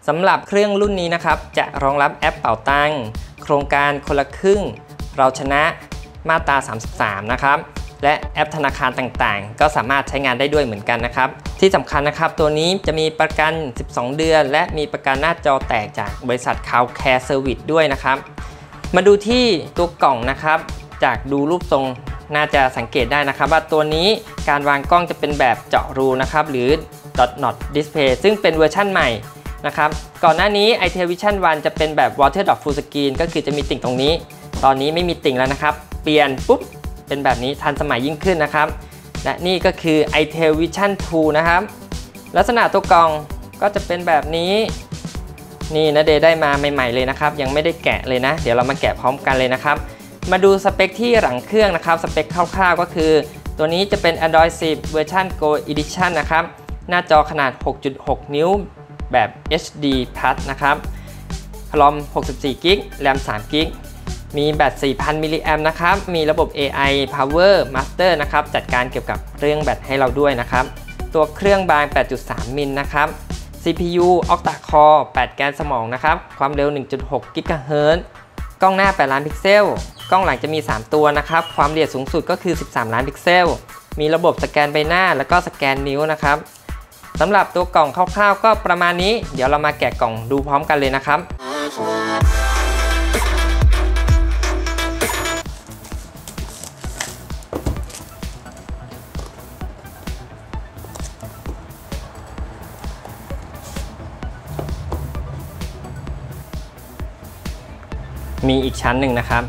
สำหรับเครื่องรุ่นนี้นะครับจะรองรับแอปเป๋าตังค์โครงการคนละครึ่งเราชนะมาตรา33นะครับและแอปธนาคารต่างๆก็สามารถใช้งานได้ด้วยเหมือนกันนะครับที่สำคัญนะครับตัวนี้จะมีประกัน12เดือนและมีประกันหน้าจอแตกจากบริษัท Cloud Care Service ด้วยนะครับมาดูที่ตัวกล่องนะครับจากดูรูปทรงน่าจะสังเกตได้นะครับว่าตัวนี้การวางกล้องจะเป็นแบบเจาะรูนะครับหรือ Dot Not Display ซึ่งเป็นเวอร์ชั่นใหม่นะครับก่อนหน้านี้ itel Vision One จะเป็นแบบ Water Dot Full Screen ก็คือจะมีติ่งตรงนี้ตอนนี้ไม่มีติ่งแล้วนะครับเปลี่ยนปุ๊บเป็นแบบนี้ทันสมัยยิ่งขึ้นนะครับและนี่ก็คือ itel Vision 2 นะครับลักษณะตัวกล่องก็จะเป็นแบบนี้นี่นะเดได้มาใหม่ๆเลยนะครับยังไม่ได้แกะเลยนะเดี๋ยวเรามาแกะพร้อมกันเลยนะครับมาดูสเปคที่หลังเครื่องนะครับสเปคคร่าวๆก็คือตัวนี้จะเป็น Android 10 เวอร์ชัน Go Edition นะครับหน้าจอขนาด 6.6 นิ้วแบบ HD Plus นะครับรอม64 กิกแรม3 กิกมีแบต 4,000 มิลลิแอมป์นะครับมีระบบ AI Power Master นะครับจัดการเกี่ยวกับเรื่องแบตให้เราด้วยนะครับตัวเครื่องบาง 8.3 มิลนะครับ CPU Octa Core 8 แกนสมองนะครับความเร็ว 1.6 กิกะเฮิรตซ์กล้องหน้า 8 ล้านพิกเซลกล้องหลังจะมี 3 ตัวนะครับความละเอียดสูงสุดก็คือ 13 ล้านพิกเซลมีระบบสแกนใบหน้าแล้วก็สแกนนิ้วนะครับสำหรับตัวกล่องคร่าวๆก็ประมาณนี้เดี๋ยวเรามาแกะกล่องดูพร้อมกันเลยนะครับมีอีกชั้นหนึ่งนะครับ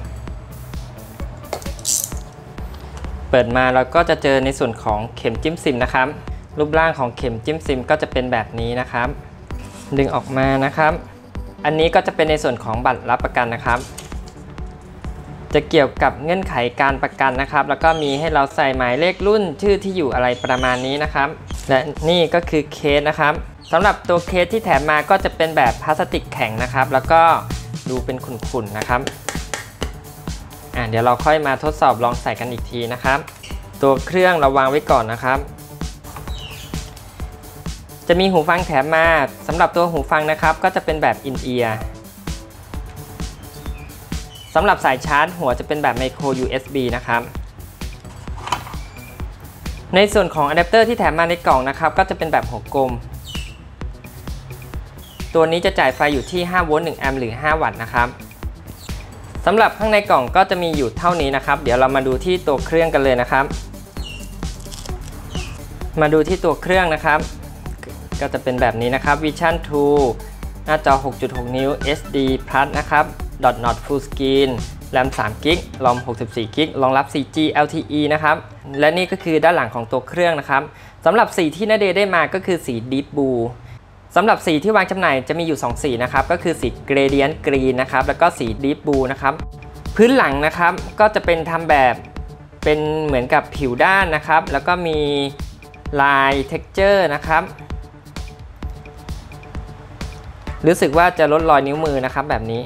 เปิดมาเราก็จะเจอในส่วนของเข็มจิ้มซิมนะครับรูปร่างของเข็มจิ้มซิมก็จะเป็นแบบนี้นะครับดึงออกมานะครับอันนี้ก็จะเป็นในส่วนของบัตรรับประกันนะครับจะเกี่ยวกับเงื่อนไขการประกันนะครับแล้วก็มีให้เราใส่หมายเลขรุ่นชื่อที่อยู่อะไรประมาณนี้นะครับและนี่ก็คือเคสนะครับสำหรับตัวเคสที่แถมมาก็จะเป็นแบบพลาสติกแข็งนะครับแล้วก็ดูเป็นขุ่นๆนะครับเดี๋ยวเราค่อยมาทดสอบลองใส่กันอีกทีนะครับตัวเครื่องเราวางไว้ก่อนนะครับจะมีหูฟังแถมมาสำหรับตัวหูฟังนะครับก็จะเป็นแบบ in ear สำหรับสายชาร์จหัวจะเป็นแบบ micro USB นะครับในส่วนของอะแดปเตอร์ที่แถมมาในกล่องนะครับก็จะเป็นแบบหัวกลมตัวนี้จะจ่ายไฟอยู่ที่5โวลต์1แอมป์หรือ5วัตต์นะครับสำหรับข้างในกล่องก็จะมีอยู่เท่านี้นะครับเดี๋ยวเรามาดูที่ตัวเครื่องกันเลยนะครับมาดูที่ตัวเครื่องนะครับก็จะเป็นแบบนี้นะครับ Vision 2 หน้าจอ 6.6 นิ้ว HD Plus นะครับ Dot Not Full Screen แรม3 กิกรอม64 กิกรองรับ 4G LTE นะครับและนี่ก็คือด้านหลังของตัวเครื่องนะครับสำหรับสีที่นาเดได้มาก็คือสี Deep Blue สำหรับสีที่วางจำหน่ายจะมีอยู่2สีนะครับก็คือสี Gradient Green นะครับแล้วก็สี Deep Blue นะครับพื้นหลังนะครับก็จะเป็นทำแบบเป็นเหมือนกับผิวด้านนะครับแล้วก็มีลาย Texture นะครับรู้สึกว่าจะลดรอยนิ้วมือนะครับแบบนี้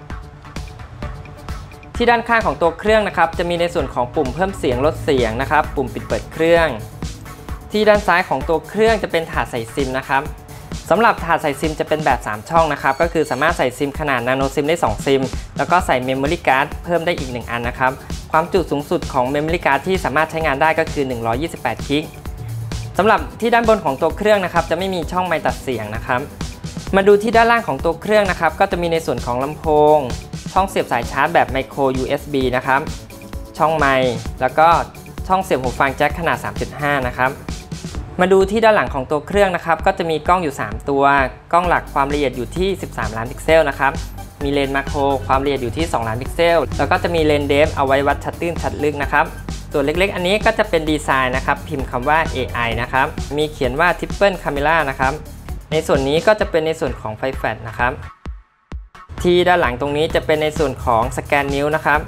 ที่ด้านข้างของตัวเครื่องนะครับจะมีในส่วนของปุ่มเพิ่มเสียงลดเสียงนะครับปุ่มปิดเปิดเครื่องที่ด้านซ้ายของตัวเครื่องจะเป็นถาดใส่ซิมนะครับสำหรับถาดใส่ซิมจะเป็นแบบ3ช่องนะครับก็คือสามารถใส่ซิมขนาดนาโนซิมได้2ซิมแล้วก็ใส่เมมโมรี่การ์ดเพิ่มได้อีก1อันนะครับความจุสูงสุดของเมมโมรี่การ์ดที่สามารถใช้งานได้ก็คือ128กิกสำหรับที่ด้านบนของตัวเครื่องนะครับจะไม่มีช่องไมค์ตัดเสียงนะครับมาดูที่ด้านล่างของตัวเครื่องนะครับก็จะมีในส่วนของลำโพงช่องเสียบสายชาร์จแบบ Micro USB นะครับช่องไมค์แล้วก็ช่องเสียบหูฟังแจ็คขนาด 3.5 นะครับมาดูที่ด้านหลังของตัวเครื่องนะครับก็จะมีกล้องอยู่3ตัวกล้องหลักความละเอียดอยู่ที่13ล้านพิกเซลนะครับมีเลนส์มาโครความละเอียดอยู่ที่2ล้านพิกเซลแล้วก็จะมีเลนส์เดฟเอาไว้วัดชัดตื้นชัดลึกนะครับส่วนเล็กๆอันนี้ก็จะเป็นดีไซน์นะครับพิมพ์คำว่า AI นะครับมีเขียนว่า Triple Camera นะครับในส่วนนี้ก็จะเป็นในส่วนของไฟแฟลชนะครับที่ด้านหลังตรงนี้จะเป็นในส่วนของสแกนนิ้วนะครับ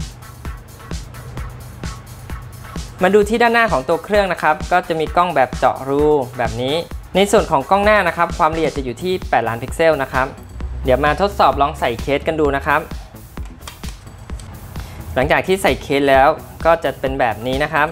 มาดูที่ด้านหน้าของตัวเครื่องนะครับก็จะมีกล้องแบบเจาะรูแบบนี้ในส่วนของกล้องหน้านะครับความละเอียดจะอยู่ที่8ล้านพิกเซลนะครับเดี๋ยวมาทดสอบลองใส่เคสกันดูนะครับหลังจากที่ใส่เคสแล้วก็จะเป็นแบบนี้นะครับ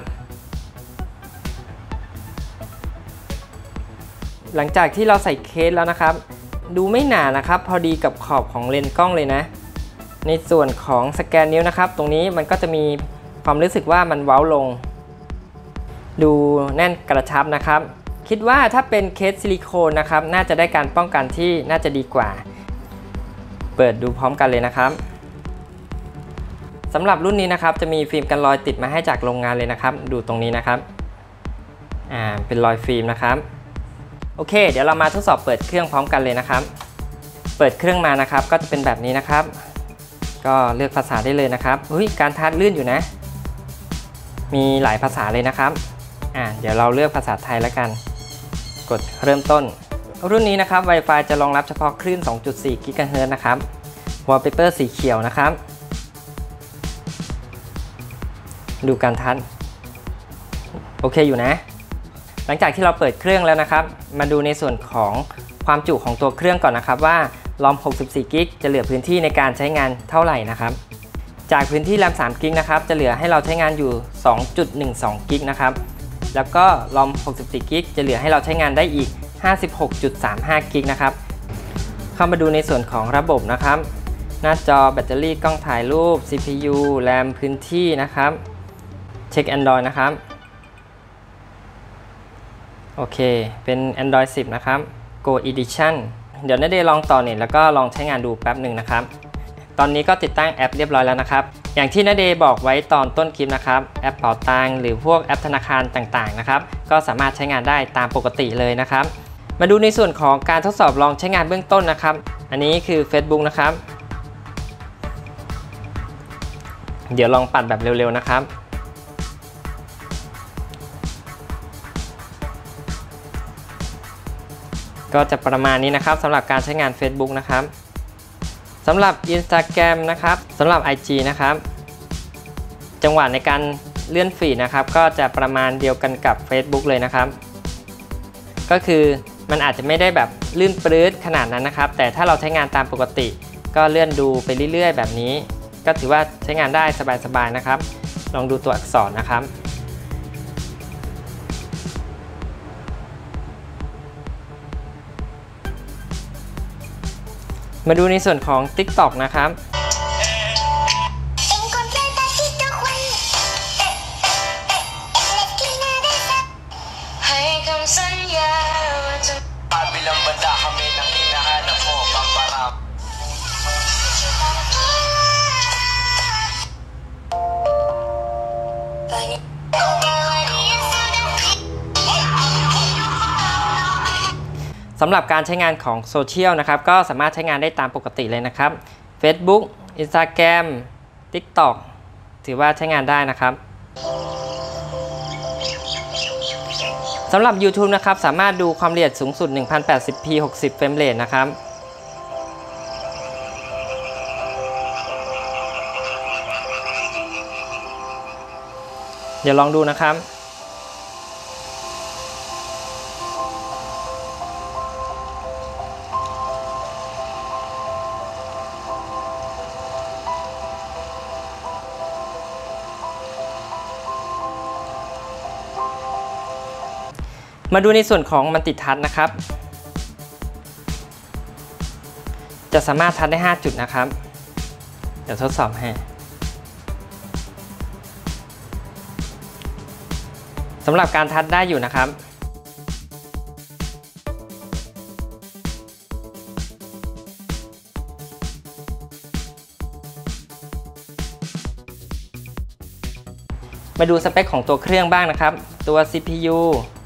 หลังจากที่เราใส่เคสแล้วนะครับดูไม่หนานะครับพอดีกับขอบของเลนส์กล้องเลยนะในส่วนของสแกนนิ้วนะครับตรงนี้มันก็จะมีความรู้สึกว่ามันเว้าลงดูแน่นกระชับนะครับคิดว่าถ้าเป็นเคสซิลิโคนนะครับน่าจะได้การป้องกันที่น่าจะดีกว่าเปิดดูพร้อมกันเลยนะครับสำหรับรุ่นนี้นะครับจะมีฟิล์มกันรอยติดมาให้จากโรงงานเลยนะครับดูตรงนี้นะครับเป็นรอยฟิล์มนะครับโอเคเดี๋ยวเรามาทดสอบเปิดเครื่องพร้อมกันเลยนะครับเปิดเครื่องมานะครับก็จะเป็นแบบนี้นะครับก็เลือกภาษาได้เลยนะครับการทัชลื่นอยู่นะมีหลายภาษาเลยนะครับเดี๋ยวเราเลือกภาษาไทยแล้วกันกดเริ่มต้นรุ่นนี้นะครับ Wi-Fi จะรองรับเฉพาะคลื่น 2.4 GHz นะครับ Wallpaper สีเขียวนะครับดูการทัชโอเคอยู่นะหลังจากที่เราเปิดเครื่องแล้วนะครับมาดูในส่วนของความจุของตัวเครื่องก่อนนะครับว่า ROM 64 GB จะเหลือพื้นที่ในการใช้งานเท่าไหร่นะครับจากพื้นที่ RAM 3 GB นะครับจะเหลือให้เราใช้งานอยู่ 2.12 GB นะครับแล้วก็ ROM 64 GB จะเหลือให้เราใช้งานได้อีก 56.35 GB นะครับเข้ามาดูในส่วนของระบบนะครับหน้าจอแบตเตอรี่กล้องถ่ายรูป CPU RAM พื้นที่นะครับเช็ค Android นะครับโอเคเป็น Android 10 นะครับ Go Edition เดี๋ยวนาเดลองต่อเน็ตแล้วก็ลองใช้งานดูแป๊บหนึ่งนะครับตอนนี้ก็ติดตั้งแอปเรียบร้อยแล้วนะครับอย่างที่นาเดบอกไว้ตอนต้นคลิปนะครับแอปเป๋าตังค์หรือพวกแอปธนาคารต่างๆนะครับก็สามารถใช้งานได้ตามปกติเลยนะครับมาดูในส่วนของการทดสอบลองใช้งานเบื้องต้นนะครับอันนี้คือ Facebook นะครับเดี๋ยวลองปัดแบบเร็วๆนะครับก็จะประมาณนี้นะครับสำหรับการใช้งาน Facebook นะครับสำหรับ Instagram นะครับสำหรับ IG นะครับจังหวะในการเลื่อนฟีดนะครับก็จะประมาณเดียวกันกับ Facebook เลยนะครับก็คือมันอาจจะไม่ได้แบบลื่นปลื้ดขนาดนั้นนะครับแต่ถ้าเราใช้งานตามปกติก็เลื่อนดูไปเรื่อยๆแบบนี้ก็ถือว่าใช้งานได้สบายๆนะครับลองดูตัวอักษรนะครับมาดูในส่วนของ TikTok นะครับสำหรับการใช้งานของโซเชียลนะครับก็สามารถใช้งานได้ตามปกติเลยนะครับ Facebook Instagram TikTok ถือว่าใช้งานได้นะครับสำหรับ YouTube นะครับสามารถดูความละเอียดสูงสุด 1080p 60 เฟรมเรทนะครับเดี๋ยวลองดูนะครับมาดูในส่วนของมัลติทัชนะครับจะสามารถทัชได้5จุดนะครับเดี๋ยวทดสอบให้สำหรับการทัชได้อยู่นะครับมาดูสเปคของตัวเครื่องบ้างนะครับตัว CPU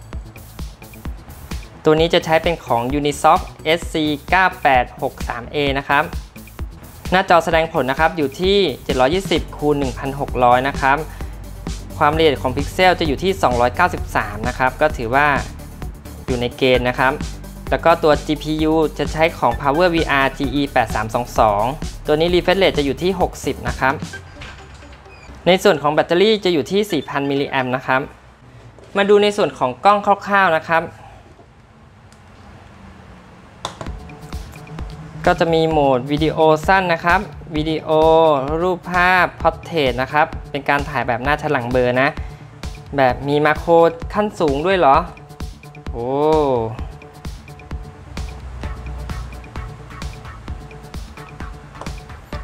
ตัวนี้จะใช้เป็นของ Unisoc SC9863A นะครับหน้าจอแสดงผลนะครับอยู่ที่720x1600นะครับความละเอียดของพิกเซลจะอยู่ที่293นะครับก็ถือว่าอยู่ในเกณฑ์นะครับแล้วก็ตัว GPU จะใช้ของ PowerVR GE8322 ตัวนี้ refresh rate จะอยู่ที่60นะครับในส่วนของแบตเตอรี่จะอยู่ที่ 4,000 มิลลิแอมป์นะครับมาดูในส่วนของกล้องคร่าวๆนะครับก็จะมีโหมดวิดีโอสั้นนะครับวิดีโอรูปภาพพอร์เทรตนะครับเป็นการถ่ายแบบหน้าฉลังเบลอนะแบบมีมาโครขั้นสูงด้วยเหรอโอ้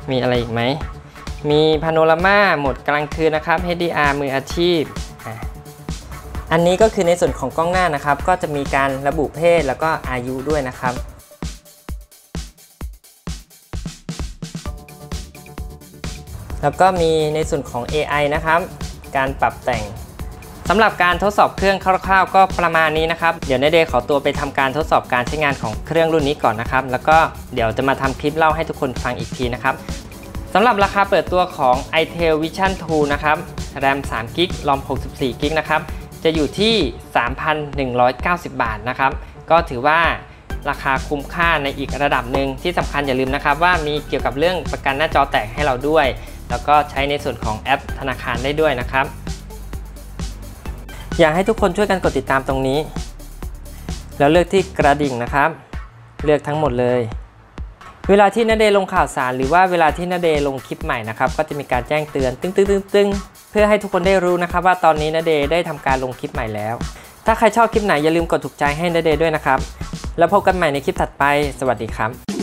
มีอะไรอีกไหมมีพาโนรามาโหมดกลางคืนนะครับ HDR มืออาชีพอันนี้ก็คือในส่วนของกล้องหน้านะครับก็จะมีการระบุเพศแล้วก็อายุด้วยนะครับแล้วก็มีในส่วนของ AI นะครับการปรับแต่งสำหรับการทดสอบเครื่องคร่าวๆก็ประมาณนี้นะครับเดี๋ยวNadeขอตัวไปทำการทดสอบการใช้งานของเครื่องรุ่นนี้ก่อนนะครับแล้วก็เดี๋ยวจะมาทำคลิปเล่าให้ทุกคนฟังอีกทีนะครับสำหรับราคาเปิดตัวของ itel Vision 2 นะครับ RAM 3 g b ROM 64 g b นะครับจะอยู่ที่ 3,190 บาทนะครับก็ถือว่าราคาคุ้มค่าในอีกระดับหนึ่งที่สำคัญอย่าลืมนะครับว่ามีเกี่ยวกับเรื่องประกันหน้าจอแตกให้เราด้วยแล้วก็ใช้ในส่วนของแอปธนาคารได้ด้วยนะครับอยากให้ทุกคนช่วยกันกดติดตามตรงนี้แล้วเลือกที่กระดิ่งนะครับเลือกทั้งหมดเลยเวลาที่Nadeลงข่าวสารหรือว่าเวลาที่Nadeลงคลิปใหม่นะครับก็จะมีการแจ้งเตือนตึ้งเพื่อให้ทุกคนได้รู้นะครับว่าตอนนี้Nadeได้ทำการลงคลิปใหม่แล้วถ้าใครชอบคลิปไหนอย่าลืมกดถูกใจให้Nadeด้วยนะครับแล้วพบกันใหม่ในคลิปถัดไปสวัสดีครับ